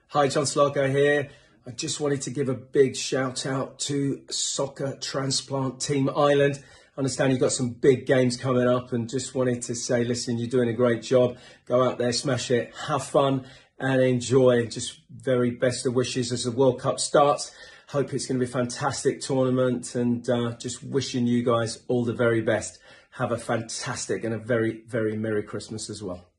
Hi, John Salako here. I just wanted to give a big shout out to Soccer Transplant Team Ireland. I understand you've got some big games coming up and just wanted to say, listen, you're doing a great job. Go out there, smash it, have fun and enjoy. Just very best of wishes as the World Cup starts. Hope it's going to be a fantastic tournament and just wishing you guys all the very best. Have a fantastic and a very, very Merry Christmas as well.